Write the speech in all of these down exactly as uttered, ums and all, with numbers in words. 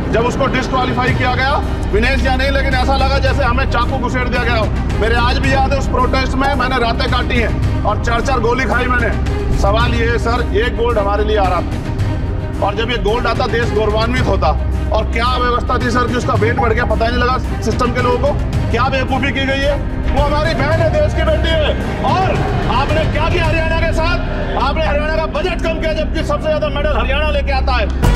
जब उसको डिस्क्वालीफाई किया गया, विनेश या नहीं, लेकिन ऐसा लगा जैसे हमें चाकू घुसेड़ दिया गया हो। मेरे आज भी याद है उस प्रोटेस्ट में मैंने रातें काटी हैं और चार चार गोली खाई मैंने। सवाल ये है सर, एक गोल्ड हमारे लिए आ रहा था और जब ये गोल्ड आता देश गौरवान्वित होता। और क्या व्यवस्था थी सर कि उसका वेट बढ़ गया, पता ही नहीं लगा सिस्टम के लोगों को। क्या बेवकूफी की गई है। वो हमारी बहन है, देश की बेटी है। और आपने क्या किया हरियाणा के साथ? आपने हरियाणा का बजट कम किया, जबकि सबसे ज्यादा मेडल हरियाणा लेके आता है।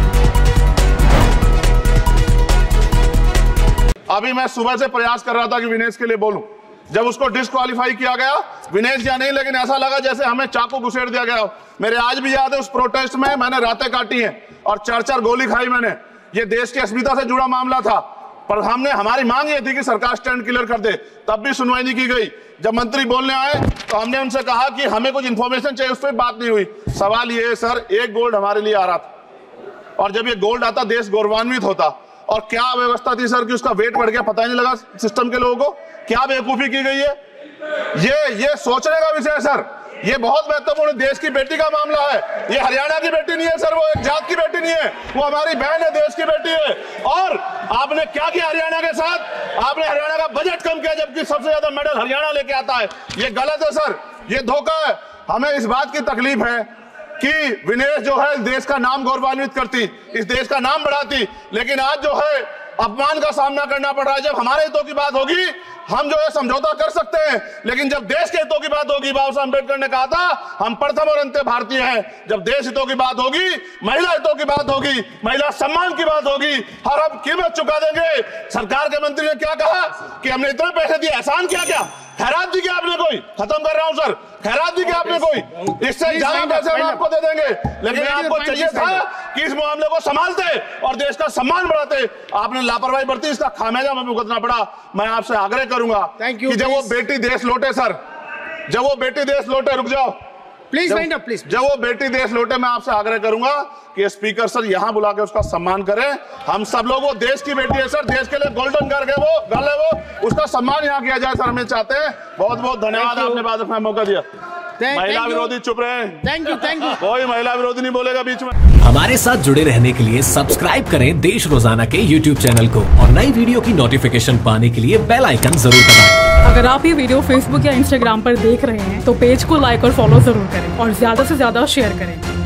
अभी मैं सुबह से प्रयास कर रहा था कि विनेश के लिए बोलूं। जब उसको डिस्क्वालीफाई किया गया, विनेश या नहीं, लेकिन ऐसा लगा जैसे हमें चाकू घुसेड़ दिया गया हो। मेरे आज भी याद है उस प्रोटेस्ट में मैंने रातें काटी हैं और चार चार गोली खाई मैंने। ये देश की अस्मिता से जुड़ा मामला था, पर हमने हमारी मांग ये थी कि सरकार स्टैंड क्लियर कर दे, तब भी सुनवाई नहीं की गई। जब मंत्री बोलने आए तो हमने उनसे कहा कि हमें कुछ इंफॉर्मेशन चाहिए, उस पर बात नहीं हुई। सवाल ये है सर, एक गोल्ड हमारे लिए आ रहा था और जब ये गोल्ड आता देश गौरवान्वित होता। और क्या व्यवस्था थी सर कि उसका वेट बढ़ गया, पता ही नहीं लगा सिस्टम के लोगों को। क्या बेवकूफी की गई है। ये ये सोचने का विषय है सर। ये बहुत महत्वपूर्ण, देश की बेटी का मामला है। ये हरियाणा की बेटी नहीं है सर, वो एक जात की बेटी नहीं है, वो हमारी बहन है, देश की बेटी है। और आपने क्या किया हरियाणा के साथ? आपने हरियाणा का बजट कम किया, जबकि सबसे ज्यादा मेडल हरियाणा लेके आता है। ये गलत है सर, ये धोखा है। हमें इस बात की तकलीफ है कि विनेश जो है देश का नाम गौरवान्वित करती, इस देश का नाम बढ़ाती, लेकिन आज जो है अपमान का सामना करना पड़ रहा है। जब हमारे हितों की बात होगी हम जो है समझौता कर सकते हैं, लेकिन जब देश के हितों की बात होगी, बाबा साहब अम्बेडकर ने कहा था हम प्रथम और अंत्य भारतीय हैं। जब देश हितों की बात होगी, महिला हितों की बात होगी, महिला सम्मान की बात होगी, हर हम कीमत चुका देंगे। सरकार के मंत्री ने क्या कहा कि हमने इतने पैसे दिए, एहसान किया क्या? खैरात दी क्या आपने कोई? खत्म कर रहा हूं सर, खैरात दी क्या आपने कोई? इससे ज्यादा पैसे हम आपको दे देंगे, लेकिन आपको चाहिए था कि इस मामले को संभालते और देश का सम्मान बढ़ाते। आपने लापरवाही बरती, इसका खामियाजा हमें भुगतना पड़ा। मैं आपसे आग्रह करूंगा कि जब वो बेटी देश लौटे सर, जब वो बेटी देश लौटे, रुक जाओ प्लीज, प्लीज जब वो बेटी देश लौटे, मैं आपसे आग्रह करूंगा कि स्पीकर सर यहां बुला के उसका सम्मान करें। हम सब लोग, वो देश की बेटी है सर, देश के लिए गोल्डन कर गए वो गल है वो, उसका सम्मान यहां किया जाए सर, हमें चाहते हैं। बहुत बहुत धन्यवाद, आपने बात रखने का मौका दिया। महिला विरोधी चुप रहे। थैंक यू थैंक यू कोई महिला विरोधी नहीं बोलेगा बीच में। हमारे साथ जुड़े रहने के लिए सब्सक्राइब करें देश रोजाना के यूट्यूब चैनल को और नई वीडियो की नोटिफिकेशन पाने के लिए बेल आइकन जरूर दबाएं। अगर आप ये वीडियो फेसबुक या इंस्टाग्राम पर देख रहे हैं तो पेज को लाइक और फॉलो जरूर करें और ज्यादा से ज्यादा शेयर करें।